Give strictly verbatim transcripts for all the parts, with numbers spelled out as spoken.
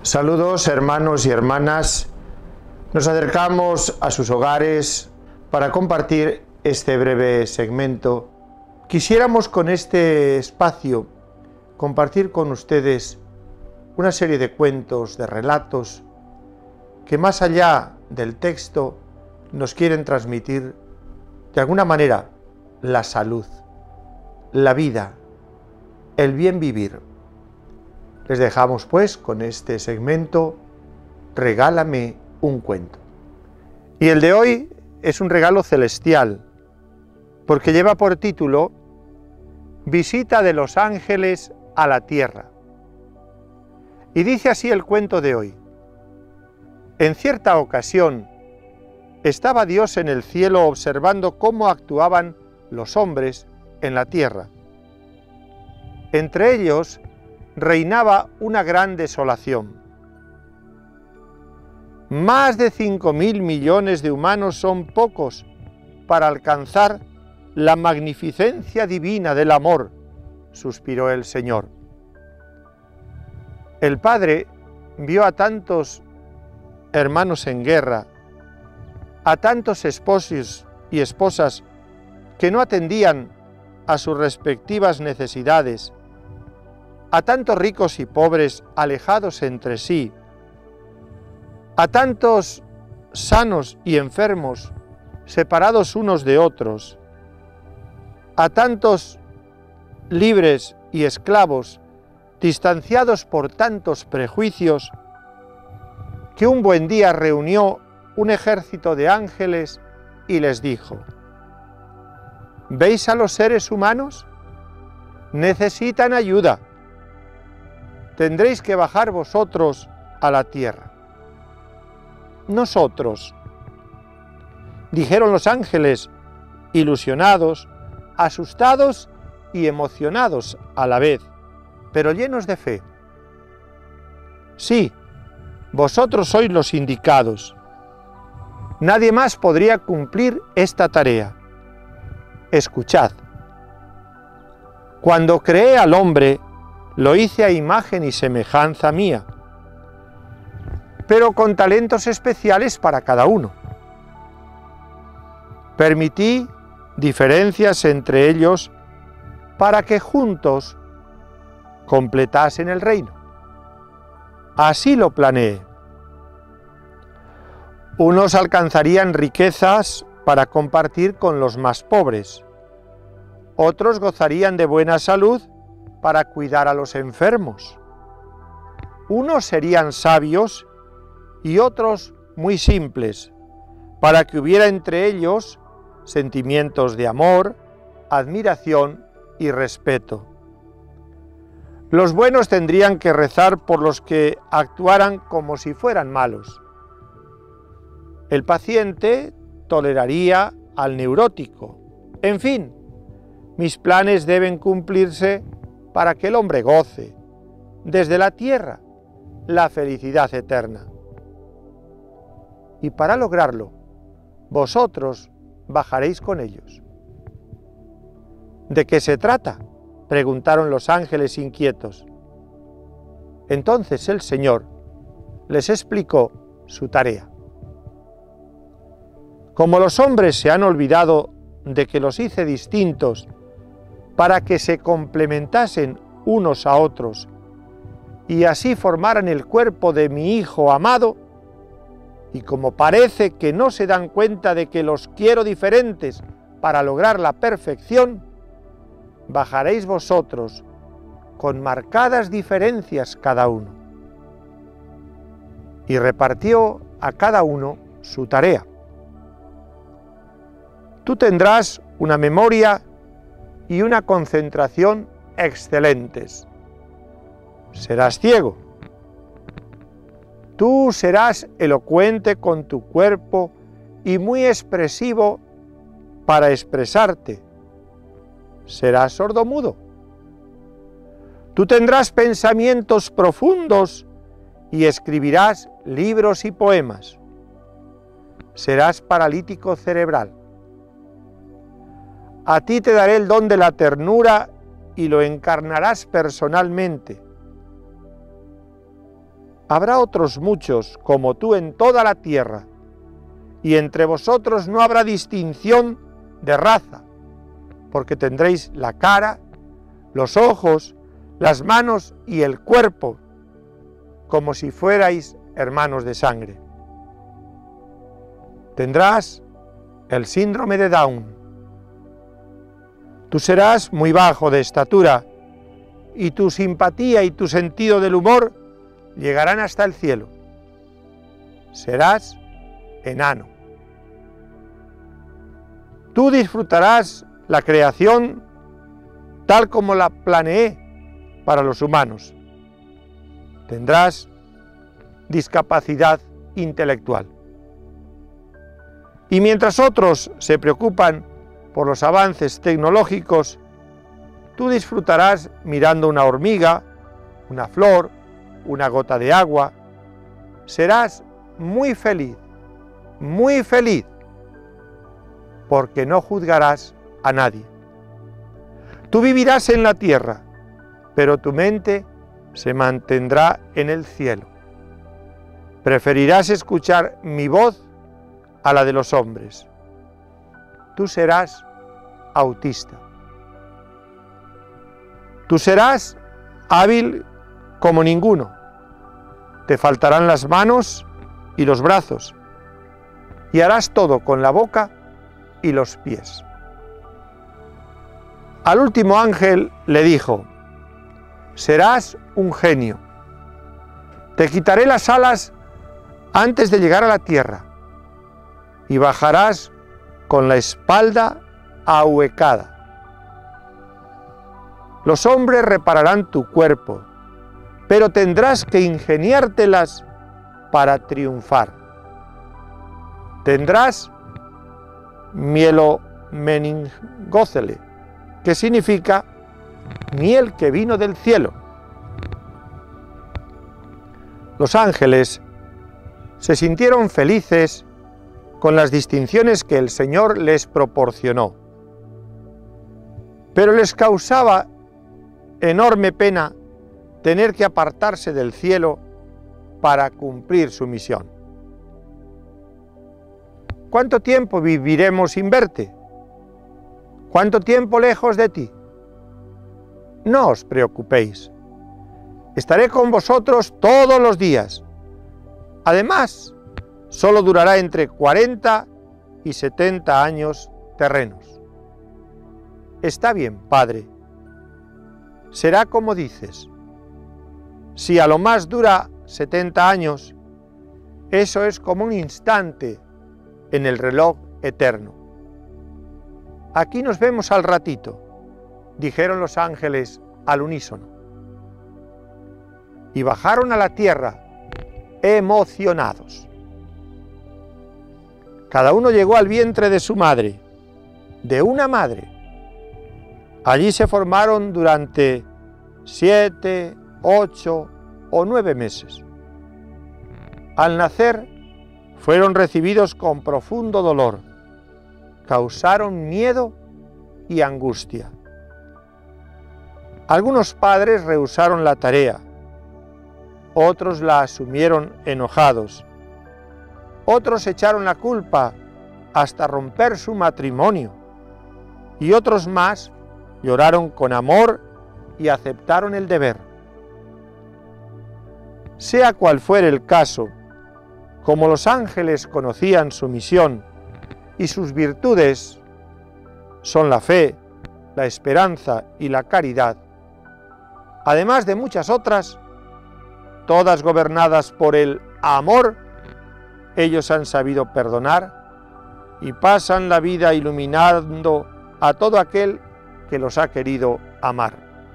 Saludos, hermanos y hermanas. Nos acercamos a sus hogares para compartir este breve segmento. Quisiéramos con este espacio compartir con ustedes una serie de cuentos, de relatos, que más allá del texto nos quieren transmitir de alguna manera la salud, la vida, el bien vivir. Les dejamos pues con este segmento, Regálame un cuento. Y el de hoy es un regalo celestial, porque lleva por título Visita de los ángeles a la tierra. Y dice así el cuento de hoy. En cierta ocasión, estaba Dios en el cielo observando cómo actuaban los hombres en la tierra. Entre ellos reinaba una gran desolación. Más de cinco mil millones de humanos son pocos para alcanzar la magnificencia divina del amor, suspiró el Señor. El Padre vio a tantos hermanos en guerra, a tantos esposos y esposas que no atendían a sus respectivas necesidades, a tantos ricos y pobres alejados entre sí, a tantos sanos y enfermos separados unos de otros, a tantos libres y esclavos distanciados por tantos prejuicios, que un buen día reunió un ejército de ángeles y les dijo: ¿veis a los seres humanos? Necesitan ayuda. Tendréis que bajar vosotros a la tierra. Nosotros, dijeron los ángeles, ilusionados, asustados y emocionados a la vez, pero llenos de fe. Sí, vosotros sois los indicados. Nadie más podría cumplir esta tarea. Escuchad. Cuando creé al hombre, lo hice a imagen y semejanza mía, pero con talentos especiales para cada uno. Permití diferencias entre ellos para que juntos completasen el reino. Así lo planeé. Unos alcanzarían riquezas para compartir con los más pobres. Otros gozarían de buena salud para cuidar a los enfermos. Unos serían sabios y otros muy simples, para que hubiera entre ellos sentimientos de amor, admiración y respeto. Los buenos tendrían que rezar por los que actuaran como si fueran malos. El paciente toleraría al neurótico. En fin, mis planes deben cumplirse para que el hombre goce, desde la tierra, la felicidad eterna. Y para lograrlo, vosotros bajaréis con ellos. ¿De qué se trata?, preguntaron los ángeles inquietos. Entonces el Señor les explicó su tarea. Como los hombres se han olvidado de que los hice distintos para que se complementasen unos a otros y así formaran el cuerpo de mi Hijo amado, y como parece que no se dan cuenta de que los quiero diferentes para lograr la perfección, bajaréis vosotros con marcadas diferencias cada uno. Y repartió a cada uno su tarea. Tú tendrás una memoria y una concentración excelentes. Serás ciego. Tú serás elocuente con tu cuerpo y muy expresivo para expresarte. Serás sordomudo. Tú tendrás pensamientos profundos y escribirás libros y poemas. Serás paralítico cerebral. A ti te daré el don de la ternura y lo encarnarás personalmente. Habrá otros muchos como tú en toda la tierra, y entre vosotros no habrá distinción de raza, porque tendréis la cara, los ojos, las manos y el cuerpo, como si fuerais hermanos de sangre. Tendrás el síndrome de Down. Tú serás muy bajo de estatura, y tu simpatía y tu sentido del humor llegarán hasta el cielo. Serás enano. Tú disfrutarás la creación tal como la planeé para los humanos. Tendrás discapacidad intelectual. Y mientras otros se preocupan por los avances tecnológicos, tú disfrutarás mirando una hormiga, una flor, una gota de agua. Serás muy feliz, muy feliz, porque no juzgarás a nadie. Tú vivirás en la tierra, pero tu mente se mantendrá en el cielo. Preferirás escuchar mi voz a la de los hombres. Tú serás autista. Tú serás hábil como ninguno. Te faltarán las manos y los brazos, y harás todo con la boca y los pies. Al último ángel le dijo: serás un genio. Te quitaré las alas antes de llegar a la tierra, y bajarás con la espalda ahuecada. Los hombres repararán tu cuerpo, pero tendrás que ingeniártelas para triunfar. Tendrás mielomeningócele, que significa miel que vino del cielo. Los ángeles se sintieron felices con las distinciones que el Señor les proporcionó, pero les causaba enorme pena tener que apartarse del cielo para cumplir su misión. ¿Cuánto tiempo viviremos sin verte? ¿Cuánto tiempo lejos de ti? No os preocupéis. Estaré con vosotros todos los días. Además, solo durará entre cuarenta y setenta años terrenos. Está bien, Padre. Será como dices. Si a lo más dura setenta años, eso es como un instante en el reloj eterno. Aquí nos vemos al ratito, dijeron los ángeles al unísono. Y bajaron a la tierra emocionados. Cada uno llegó al vientre de su madre, de una madre. Allí se formaron durante siete, ocho o nueve meses. Al nacer, fueron recibidos con profundo dolor, causaron miedo y angustia. Algunos padres rehusaron la tarea, otros la asumieron enojados, otros echaron la culpa hasta romper su matrimonio, y otros más lloraron con amor y aceptaron el deber. Sea cual fuere el caso, como los ángeles conocían su misión y sus virtudes son la fe, la esperanza y la caridad, además de muchas otras, todas gobernadas por el amor, ellos han sabido perdonar y pasan la vida iluminando a todo aquel que los ha querido amar.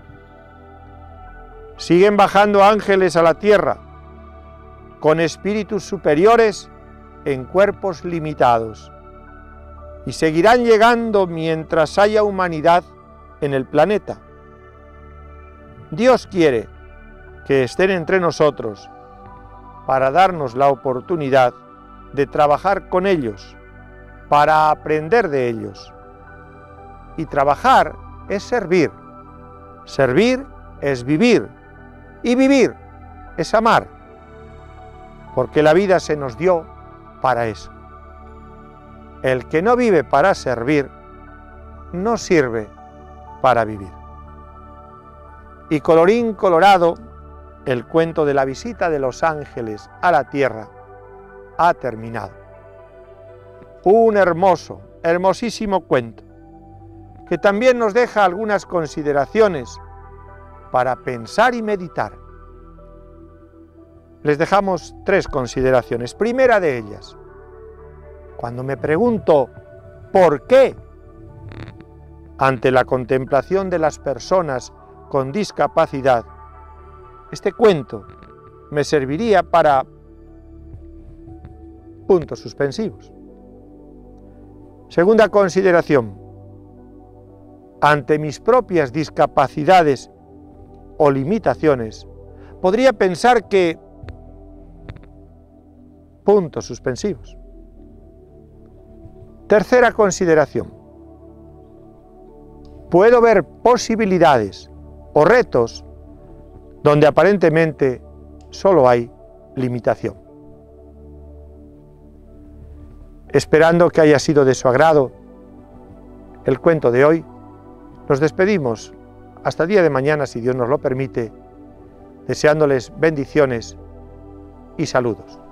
Siguen bajando ángeles a la tierra, con espíritus superiores en cuerpos limitados, y seguirán llegando mientras haya humanidad en el planeta. Dios quiere que estén entre nosotros para darnos la oportunidad de trabajar con ellos, para aprender de ellos. Y trabajar es servir, servir es vivir, y vivir es amar. porque la vida se nos dio para eso. El que no vive para servir, no sirve para vivir. Y colorín colorado, el cuento de la visita de los ángeles a la tierra ha terminado. Un hermoso, hermosísimo cuento, que también nos deja algunas consideraciones para pensar y meditar. Les dejamos tres consideraciones. Primera de ellas, cuando me pregunto ¿por qué? Ante la contemplación de las personas con discapacidad, este cuento me serviría para puntos suspensivos. Segunda consideración, ante mis propias discapacidades o limitaciones, podría pensar que puntos suspensivos. Tercera consideración, puedo ver posibilidades o retos donde aparentemente solo hay limitación. Esperando que haya sido de su agrado el cuento de hoy, nos despedimos hasta el día de mañana, si Dios nos lo permite, deseándoles bendiciones y saludos.